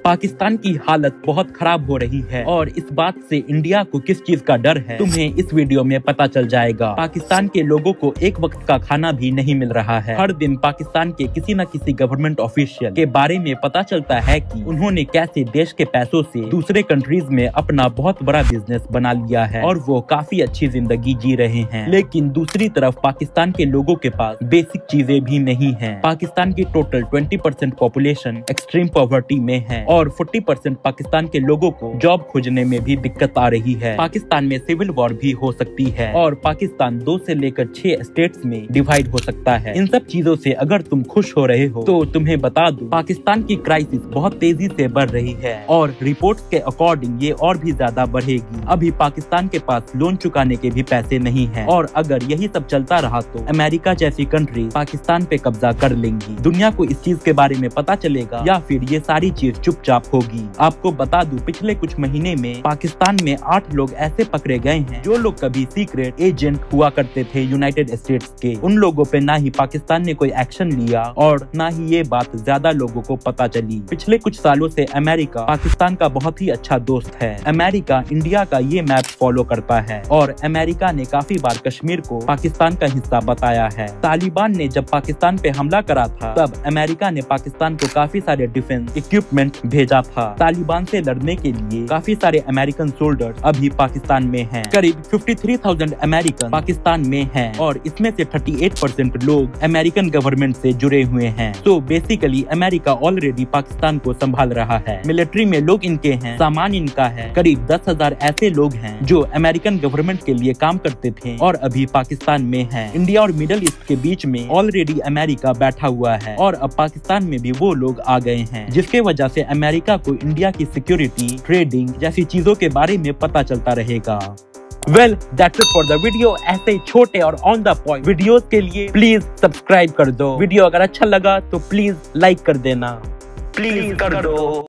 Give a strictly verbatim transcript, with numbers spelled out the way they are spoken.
पाकिस्तान की हालत बहुत खराब हो रही है और इस बात से इंडिया को किस चीज का डर है तुम्हें इस वीडियो में पता चल जाएगा। पाकिस्तान के लोगों को एक वक्त का खाना भी नहीं मिल रहा है। हर दिन पाकिस्तान के किसी न किसी गवर्नमेंट ऑफिशियल के बारे में पता चलता है कि उन्होंने कैसे देश के पैसों से दूसरे कंट्रीज में अपना बहुत बड़ा बिजनेस बना लिया है और वो काफी अच्छी जिंदगी जी रहे हैं। लेकिन दूसरी तरफ पाकिस्तान के लोगों के पास बेसिक चीजें भी नहीं है। पाकिस्तान की total twenty percent population extreme poverty में है और चालीस परसेंट पाकिस्तान के लोगों को जॉब खोजने में भी दिक्कत आ रही है। पाकिस्तान में सिविल वॉर भी हो सकती है और पाकिस्तान दो से लेकर छह स्टेट्स में डिवाइड हो सकता है। इन सब चीजों से अगर तुम खुश हो रहे हो तो तुम्हें बता दूं, पाकिस्तान की क्राइसिस बहुत तेजी से बढ़ रही है और रिपोर्ट्स के अकॉर्डिंग ये और भी ज्यादा बढ़ेगी। अभी पाकिस्तान के पास लोन चुकाने के भी पैसे नहीं है और अगर यही सब चलता रहा तो अमेरिका जैसी कंट्री पाकिस्तान पे कब्जा कर लेंगी। दुनिया को इस चीज के बारे में पता चलेगा या फिर ये सारी चीज चुपचाप होगी। आपको बता दूं, पिछले कुछ महीने में पाकिस्तान में आठ लोग ऐसे पकड़े गए हैं जो लोग कभी सीक्रेट एजेंट हुआ करते थे यूनाइटेड स्टेट्स के। उन लोगों पे ना ही पाकिस्तान ने कोई एक्शन लिया और ना ही ये बात ज्यादा लोगों को पता चली। पिछले कुछ सालों से अमेरिका पाकिस्तान का बहुत ही अच्छा दोस्त है। अमेरिका इंडिया का ये मैप फॉलो करता है और अमेरिका ने काफी बार कश्मीर को पाकिस्तान का हिस्सा बताया है। तालिबान ने जब पाकिस्तान पे हमला करा था तब अमेरिका ने पाकिस्तान को काफी सारे डिफेंस इक्विपमेंट भेजा था। तालिबान से लड़ने के लिए काफी सारे अमेरिकन सोल्जर्स अभी पाकिस्तान में हैं। करीब तिरेपन हज़ार अमेरिकन पाकिस्तान में हैं और इसमें से अड़तीस परसेंट लोग अमेरिकन गवर्नमेंट से जुड़े हुए हैं। तो बेसिकली अमेरिका ऑलरेडी पाकिस्तान को संभाल रहा है। मिलिट्री में लोग इनके हैं, सामान इनका है। करीब दस हजार ऐसे लोग हैं जो अमेरिकन गवर्नमेंट के लिए काम करते थे और अभी पाकिस्तान में हैं। इंडिया और मिडिल ईस्ट के बीच में ऑलरेडी अमेरिका बैठा हुआ है और अब पाकिस्तान में भी वो लोग आ गए हैं, जिसके वजह से अमेरिका को इंडिया की सिक्योरिटी, ट्रेडिंग जैसी चीजों के बारे में पता चलता रहेगा। Well that's it for the video. ऐसे छोटे और ऑन द पॉइंट वीडियोस के लिए प्लीज सब्सक्राइब कर दो। वीडियो अगर अच्छा लगा तो प्लीज लाइक कर देना, प्लीज कर दो।